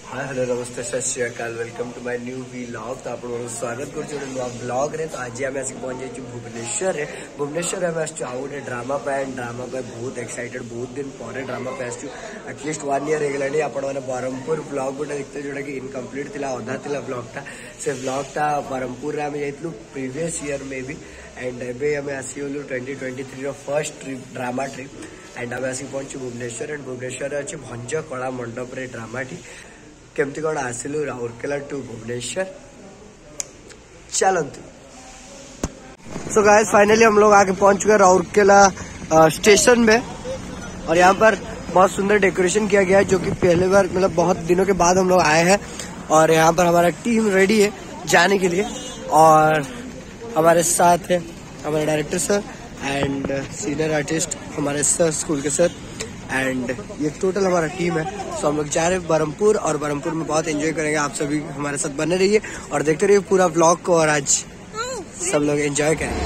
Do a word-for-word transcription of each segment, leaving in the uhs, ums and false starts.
Hi hello नमस्ते Sat Sri Akal welcome to my new vlog. तो आप स्वागत कर नुआ ब्लॉग रे। तो आज आम आसिक पहुंच जाइए भुवनेश्वर रे। भुवनेश्वर आम आसु आउ गोटे ड्रामा एंड ड्रामा बहुत एक्साइटेड, बहुत दिन पर ड्रामा आसु एटलिस्ट वन इयर होगलानी। आपण मैंने ब्रह्मपुर ब्लॉग गोटे देखते जोटा कि इनकम्प्लीट थिला, अधा थिला ब्लॉगटा। से ब्लॉगटा ब्रह्मपुर आम जाइलु previous year maybe and एबे आम आसीगलु ट्वेंटी ट्वेंटी थ्री रो first trip drama trip and आम आसिक पहुंचु भुवनेश्वर एंड भुवनेश्वर अच्छे भंज कला मंडप रे ड्रामाटी केमती कौन आसिलु राउरकेला टू भुवनेश्वर चलतु। सो गाइस फाइनली हम लोग आके पहुंच चुके राउरकेला स्टेशन में और यहाँ पर बहुत सुंदर डेकोरेशन किया गया है जो कि पहले बार मतलब बहुत दिनों के बाद हम लोग आए हैं। और यहाँ पर हमारा टीम रेडी है जाने के लिए और हमारे साथ है हमारे director sir and senior artist हमारे सर स्कूल के सर एंड ये टोटल हमारा टीम है। सो हम लोग जा रहे हैं ब्रह्मपुर और ब्रह्मपुर में बहुत एंजॉय करेंगे। आप सभी हमारे साथ बने रहिए और देखते रहिए पूरा व्लॉग को और आज सब लोग एंजॉय करें।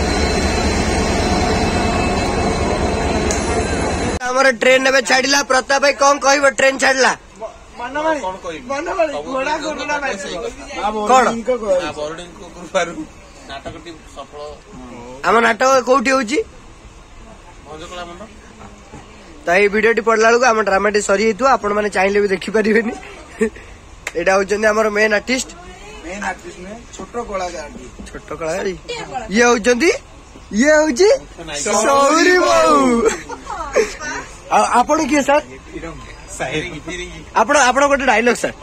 हमारा ट्रेन ने छाड़ा प्रताप भाई कौन कह ट्रेन छाड़ा आम नाटक कौटी हूँ तो ये भिडियो पड़ला बेलू आम ड्रामाटी सरी आपण मैंने चाहिए भी देखिपारे। यहाँ हूँ मेन आर्टिस्ट छोट कलाकार छोट कलाकार ये हूँ ये हूँ सौरी बाबू। आपण किए सर आपण आपण गोटे डायलॉग सर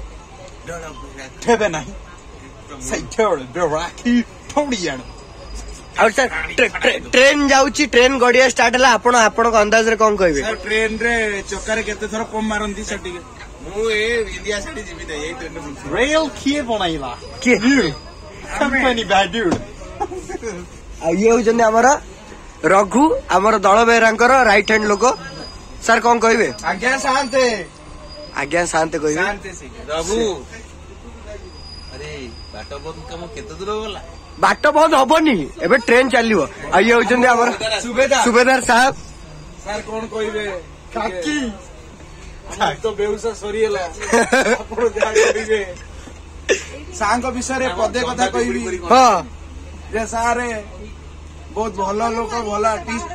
और सर ट्रेन जाऊची ट्रेन गड़िया स्टार्ट है आपण आपण अंदाज रे कौन कहबे सर ट्रेन रे चक्कर केते थर कम मारंती सटी मु ए इंडिया सटी जीवी दे ए ट्रेन रेल किए बनाइला के कंपनी बैड ड्यूड आ ये हो जने हमरा रघु हमर दଳ बेरांकर राइट हैंड लोक सर कौन कहबे आज्ञा शांते आज्ञा शांते कहबे शांते से रघु अरे बाटो बहुत कम केते दूर होला बाट बहुत हबनी एबे ट्रेन चलियो आ ये होचंदे हमर सुबेदार सुबेदार साहब सर कोन कहबे काकी तो बेउसा सरीला आपण जा करिवे सांग विषय रे पदे कथा कहबी हां जे सारे बहुत भलो लोक भलो आर्टिस्ट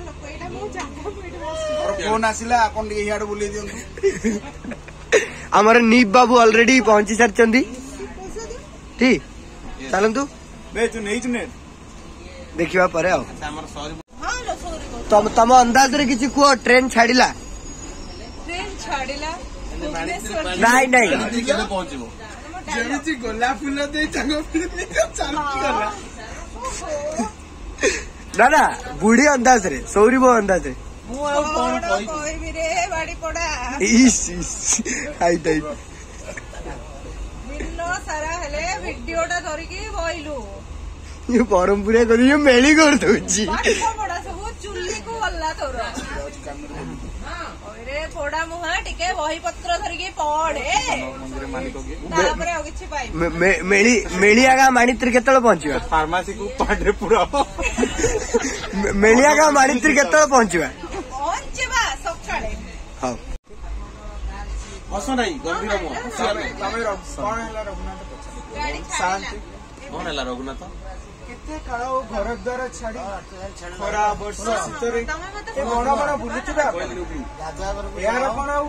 और फोन आसिला आपण के हियाड बुली दियंतु। हमर नीप बाबू ऑलरेडी पहुंची सरचंदी ठीक चलंतु बे तू नहीं चुने देखिबा परे आओ तम तम अंदाज रे किछि को ट्रेन छाडिला ट्रेन छाडिला नहीं नहीं केने पहुंचबो जेमिति गोला फुल दे चंगो फिरनी चालू करला ना ना बूढ़ी अंदाज रे सौरी बो अंदाज रे मु आ कोन कहबी रे बाड़ी पड़ा इस इस हाय दई बिल्लो सारा हेले वीडियोटा धरि की बइलु ये ब्रह्मपुर करी ये मेली कर दोची बाड़ी पड़ा सब चुल्ली को गल्ला तोर रे पोड़ा मुहा टिके वही पत्र धरि की पड़े तापरे आ किछि पाइ मेली मेलिया का मानित्री केतल पहुंचीबा फार्मेसी को पाडरे पूरा मेलिया का मानित्री केतल पहुंचीबा पहुंचबा सकाळे हां हसो नहीं गंभीर मो तमे कोन हैला रघुनाथ गाड़ी शांति कोन हैला रघुनाथ केते काळो घर द्वार छाडी खरा वर्षा शीतरे ए बड़ा बड़ा बुलुचुबा यार कोन आउ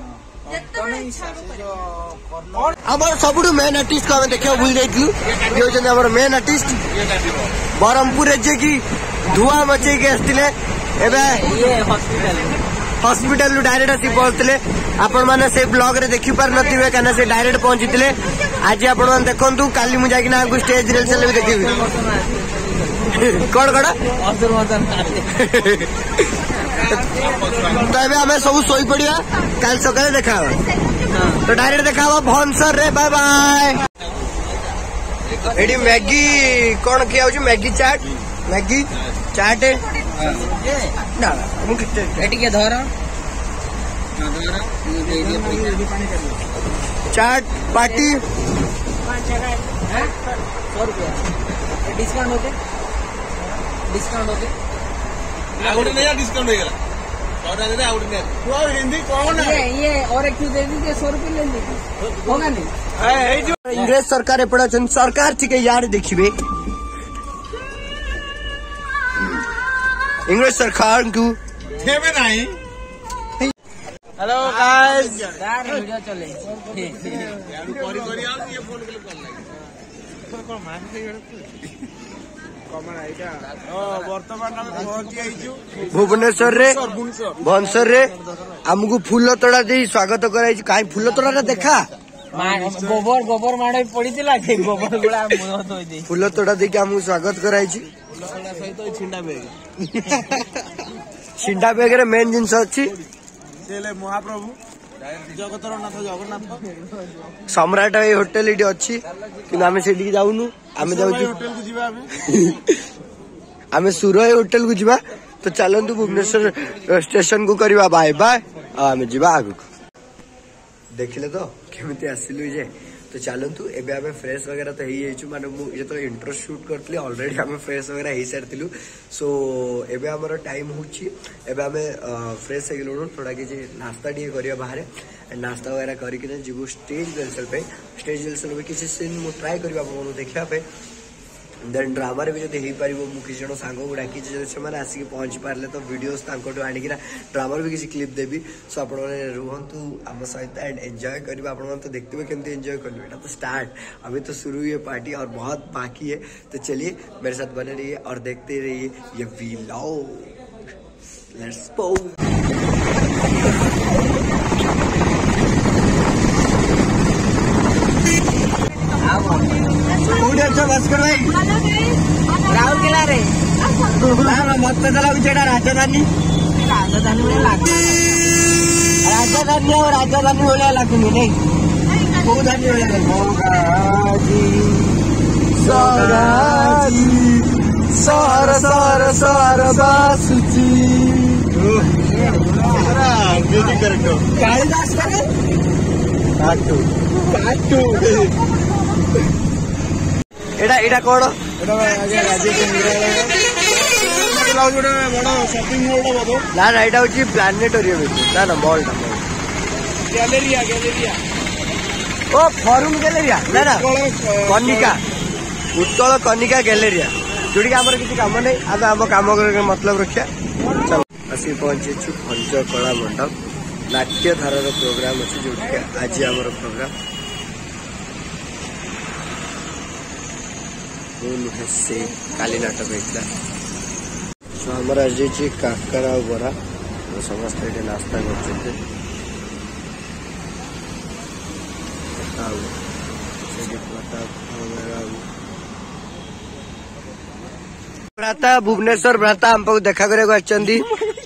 हमार सबुठु मेन आर्टिस्ट को देखियो भूल जाइलु ये होचन हमर मेन आर्टिस्ट ब्रह्मपुर जे की धुआं मचै के आस्तिले एबे ये हॉस्पिटल हॉस्पिटल डायरेक्ट आसी पहुंचले आपण माने से ब्लॉग रे देखि पार नथिबे कना से डायरेक्ट पहुंचीतिले। आज आपण माने देखंतु काली मु जाकी ना को स्टेज रील चले देखिबे कोड कोड तो एबे हमें सब सोई पड़िया काल सकाळे देखा तो डायरेक्ट देखा भनसर रे बाय बाय। एडी मैगी कौन किया होची मैगी चाट मैगी चाट ना मु एटी के धर चाट पार्टी सौ रुपया डिस्काउंट होते डिस्काउंट होते आगोटे नहीं डिस्काउंट हो गला हिंदी कौन है ये और एक दे दीजिए सौ रुपये ले लीजिए होगा नहीं। इंग्रेज सरकार एपटे अच्छा सरकार टिके यार देखिए इंग्रेज सरकार को नहीं। हेलो गाइस वीडियो चले भुवनेश्वर रे भुवनेश्वर रे आमको फूल तोड़ा दे स्वागत कराई कहीं फूल तोड़ा देखा गोबर गोबर माड़ पड़ी गोबर गुड़ा फूल तोड़ा देखिए आमको स्वागत कराई छिंडा बेग रे मेन जिनस अच्छी महाप्रभु जगतर नाथ जगन्नाथ सम्राट ये होटेल ये अच्छी कि आम से जाऊनु आम जाऊ होटेल को जीवा आम सुर होटेल को जीवा तो चलतु भुवनेश्वर स्टेशन को करवा बाय बाय आम जीवा आग देखिले तो केमी आसिलु जे तो चलतु एबे आमे फ्रेश वगैरह तो ही जाइछु माने मु ये तो इंट्रो शूट करतली ऑलरेडी आमे फ्रेश वगैरह ही सारतिलु सो एबे हमर टाइम होची एबे आमे फ्रेश हे गेलु थोड़ा कि नाश्ता डी करिया बाहर नाश्ता वगैरह करके जीवु स्टेज रिहर्सल पे स्टेज रिहर्सल पे किसी सीन मु ट्राई करबा आपन देखिया पे देन ड्रामा रे भी जदि हेई परिबो मु किसी जण सांग को डाकी जदि से माने आसी के पहुंच पारले तो वीडियोस तांकोटो आनी किना ड्रामा रे भी किसी क्लिप देबी सो आपण माने रुहंतु हम सहित एंड एंजॉय करबा आपण माने तो देखते हुए केमते एंजॉय करबे एटा तो स्टार्ट अभी तो शुरू हुई है पार्टी और बहुत बाकी है तो चलिए मेरे साथ बने रहिए और देखते रहिए ये व्लॉग लेट्स गो बस कर भाई राउरकेला रे मत चला राजधानी राजधानी में राजधानी और राजधानी होने लगूंगी नहीं बहुधानी सर सर सर बासुची कालिदास काटू काटू एटा एटा कौन ना ना एटा हूँ प्लानेटोरियम ना ना मॉल गैलेरिया गैलेरिया ओ फॉर्म गैलेरिया ना ना कनिका उत्कल कनिका गैलेरिया जोड़ी आमर किसी काम नहीं आम आम कम मतलब रखा चलो आसिक पहुंचे भंज कला मंडप नाट्य धारार प्रोग्राम अच्छे जो आज आमर प्रोग्राम नुहे से काली नाटक होता सो आमर आज काकरा बरा समस्त ये नास्ता कर भ्राता भुवनेश्वर भ्राता हमको देखा करने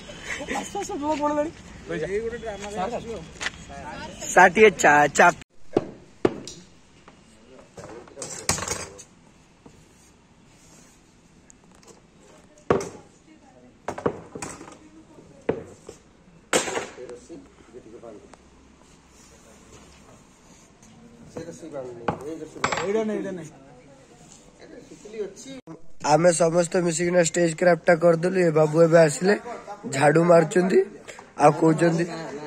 षाठी चा आमे समस्त मिसिकिना स्टेज क्राफ्टा करदेलु ए बाबू एबे आसिले झाड़ू मारचंदी आ कहउचंदी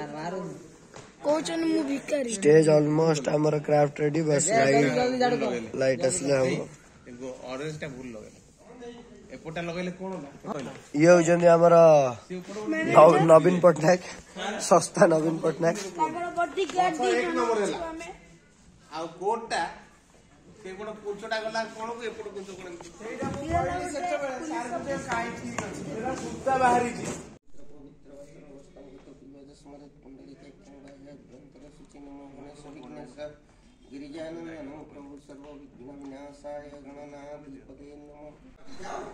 कोचन मु भिकारी स्टेज ऑलमोस्ट हमर क्राफ्ट रेडी बस लाइट लाइट असले हम एगो ऑरेंज टा भूल लगेला एपोटा लगेले कोन ना ये होचंदी हमर नवीन पटनायक सस्ता नवीन पटनायक तागर बड्डी क्लास दी आ कोटा से कोन पुछटा गला कोन को एपोट कुछ कोन सेटा मु सेटा सार जे काई ठीक अछि मेरा सुत्ता बाहरी छी गिरिजानंदन प्रभु सर्व विघ्न विनाशाय गणनाथ पदे नमः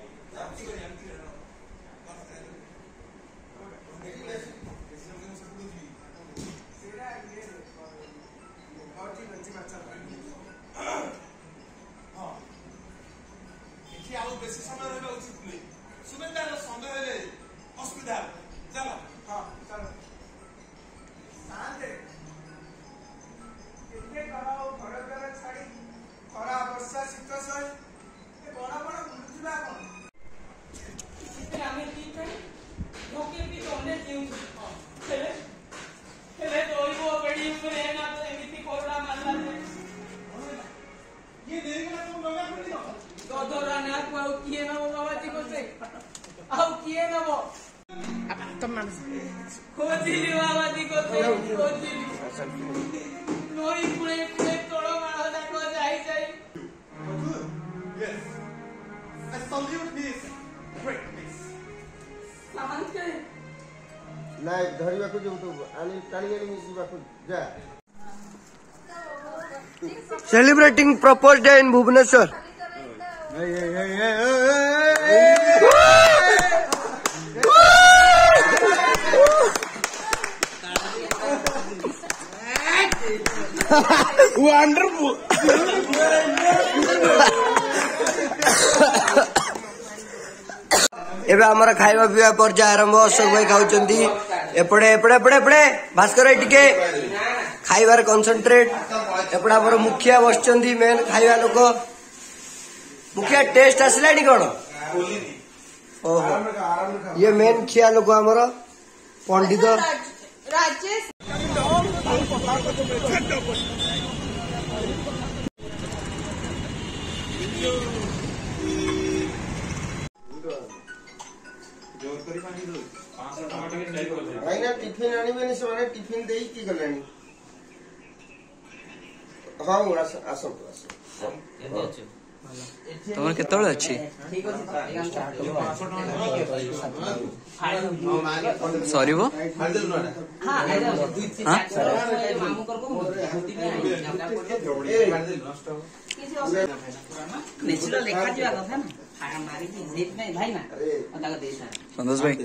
बेसी समय रहबा उचित नहीं सुबेदार संगे हेले असुविधा चलो हां चलो शांति केते कराओ घर घर छाड़ी खरा वर्षा शीत सय ए बड़ा बड़ा बुलुथिबा कोन केते आमे की करी लोके भी तो अनेक ନଈ କୂଳେ କୂଳେ ତୋଳମାଳ ଯାକ ଯାଇ ଯାଇ I salute this greatness. ନାଇଁ ଧରିବାକୁ ଯାଉଥିବୁ ଆଣି ଟାଣି ଆଣି ମିଶିବାକୁ ଯା celebrating propose day in Bhubaneswar एबे हमारा खाଇବା पिवा पर्याय आरंभ अशोक भाई खाउचंती एपड़े एपड़े एपड़े एपड़े भास्कर टिके खाइबार कंसंट्रेट एपड़ा हमर मुखिया बसचंती मेन खाइबा लोक मुखिया टेस्ट आसलानी कोन ओहो ये मेन खिया लोक हमर पंडित राजेश भाईना टिफिन आनिबेनी से टिफिन देई की गलानी हाँ आसतु आस तुम केतବେଳେ ଅଛି ସରିବ ସନ୍ତୋଷ ଭାଇ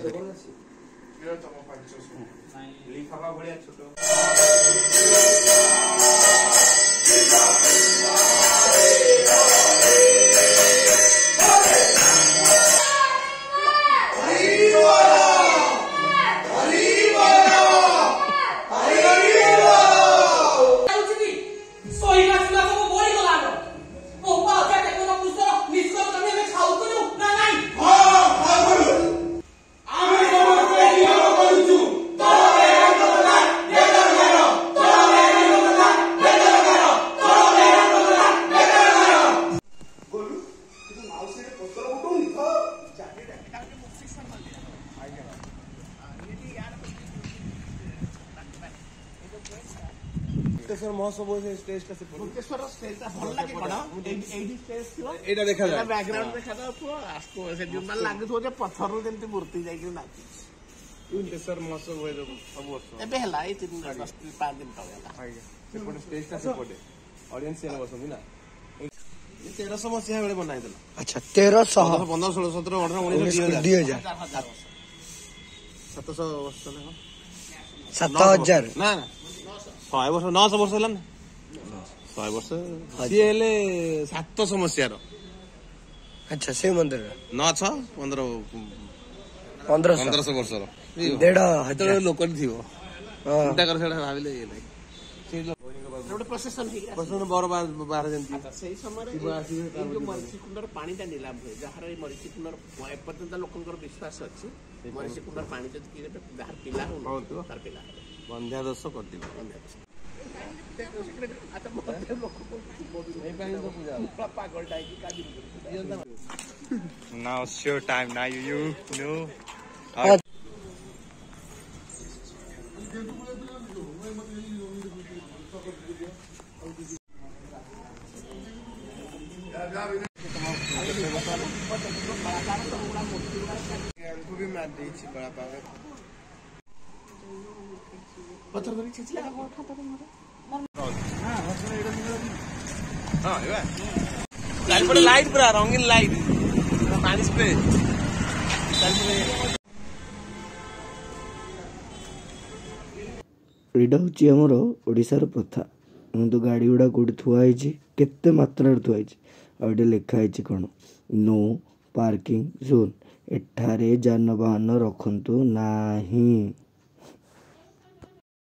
महोत्सव स्टेज का मुक्तेश्वर स्टेज भल लगे कौन एडी स्टेज थियो एटा देखा जाय बैकग्राउंड देखा जाय पुओ आस्को से जुमन लागथो जे पत्थर रो जेंति मूर्ति जाय कि नाची मुक्तेश्वर महोत्सव होय सब वर्ष एबे हला ए तीन दस पाँच दिन तक आगे सेपटे स्टेज का सेपटे ऑडियंस से बसंदी ना ये तेरह सौ मसीहा बेले बनाई देला अच्छा तेरह सौ पंद्रह सोलह सत्रह अठारह उन्नीस दी हजार सात सौ वर्ष सात हजार ना ना शहे वर्ष नौ सौ वर्ष है ना शहे वर्ष सी हेले सात सौ मसीहार अच्छा से मंदिर नौ छ पंद्रह पंद्रह पंद्रह सौ वर्ष देढ़ हजार लोक थी चिंता कर भाविले ये नहीं ଗୋଟେ ପ୍ରସେସନ ହେଇକି ପ୍ରସେସନ ବର ବାହାର ଯେମିତି ସେଇ ସମୟରେ ଏଇ ଯୋଉ ମରିଚି କୁଣ୍ଡର ପାଣିଟା ନିଲାମ ହୁଏ ଯାହାର ଏଇ ମରିଚି କୁଣ୍ଡର ଏପର୍ଯ୍ୟନ୍ତ ଲୋକଙ୍କର ବିଶ୍ୱାସ ଅଛି ମରିଚି କୁଣ୍ଡର ପାଣି ଯଦି ପିଇଲେ ଯାହାର ପିଲା ହଉନଥିବ ତାର ପିଲା ହେବ ବନ୍ଧ୍ୟା ଦୋଷ କରିଦିବ ପାଗଳଟା ହେଇକି କାଜି Now it's your time. Now you, you know. ପଥର ଧରି ଛେଚିଲା ଚାରିପଟେ ଲାଇଟ୍ ପୁରା ରଙ୍ଗୀନ ଲାଇଟ୍ ପାଣି ସ୍ପ୍ରେ ଏଇଟା ହେଉଛି ଆମର ଓଡ଼ିଶାର ପ୍ରଥା କିନ୍ତୁ ଗାଡ଼ି ଗୁଡ଼ା କେଉଁଠି ଥୁଆ ହେଇଛି କେତେ ମାତ୍ରାରେ ଥୁଆ ହେଇଛି ଆଉ ଏଠି ଲେଖା ହେଇଛି କ'ଣ ନୋ ପାର୍କିଂ ଜୋନ୍ ଏଠାରେ ଯାନବାହନ ରଖନ୍ତୁ ନାହିଁ।